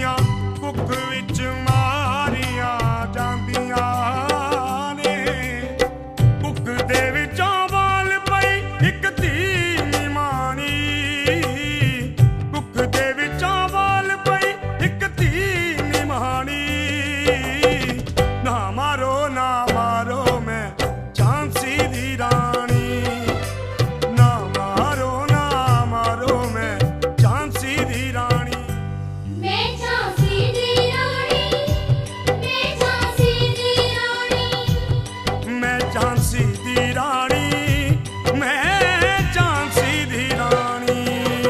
गोलियां कुक विच मारिया जांदियां ने। कुक दे विचों बोल पई इक धी निमाणी, कुक दे विचों बोल पई इक धी निमाणी। ना मारो मैं झांसी दी रानी, ना मारो मैं झांसी दी रानी। मैं झांसी दी रानी, मैं झांसी दी रानी, मैं झांसी दी रानी, मैं झांसी दी रानी।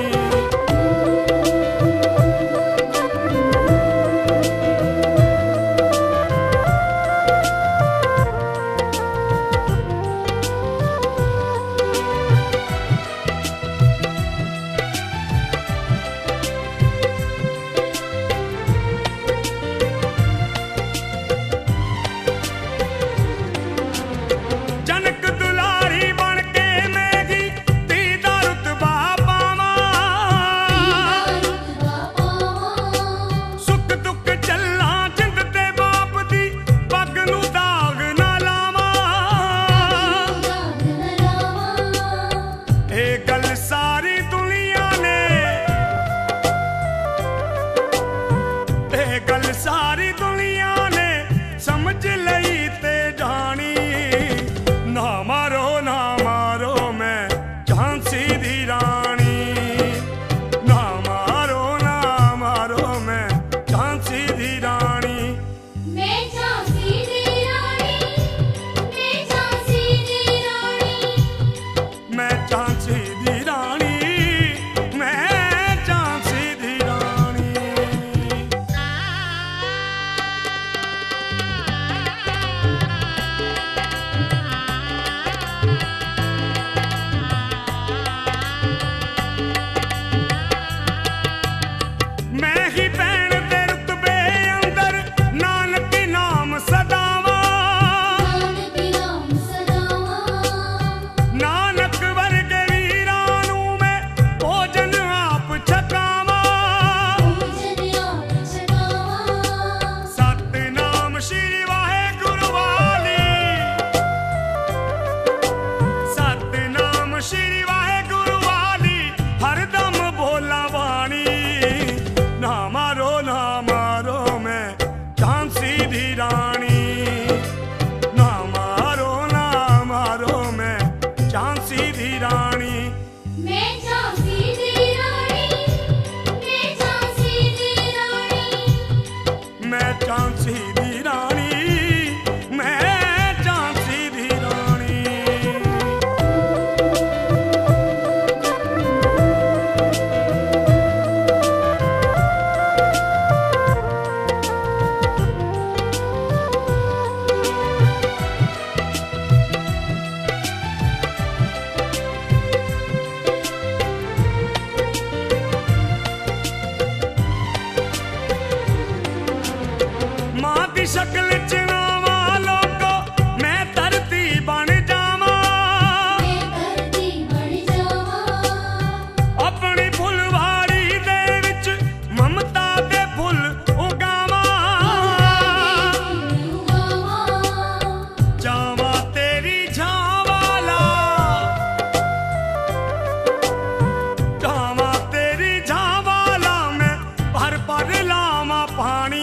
जनक दुलारी बन के मेरी धी दा रुतबा पावां, सुख दुख चल्ला जिंद ते बाप दी पग नूं दाग ना लावां। ए गल सारी दुनिया ने, ए गल सारी दुनिया ने समझ लई ते जानी। ना मारो मैं झांसी दी रानी, ना मारो मैं झांसी दी रानी। मैं झांसी दी रानी, मैं झांसी दी रानी, मैं झांसी दी रानी, मैं झांसी दी रानी। मैं ही भैन दे रुतबे अंदर नानक नाम सदावां, नानक नाम सदावां, नानक वर्गे वीरां नूं मैं भोजन आप छकावां। भोजन आप छकावां। सतनाम श्री वाहेगुरु वाली, सतनाम श्री वाहेगुरु वाली हरदम बोला बाणी। ना मारो मैं झांसी दी रानी, ना मारो मैं झांसी दी रानी। मैं झांसी दी रानी, मैं झांसी दी रानी, मैं झांसी दी रानी, मैं झांसी दी रानी। मां दी शक्ल च नावां लोको मैं धरती बन जावां, मैं धरती बन जावां। अपनी फुलवारी दे विच ममता दे फुल उगावां। जावां तेरी छां वाला, जावां तेरी छां वाला मैं भर लावां पानी।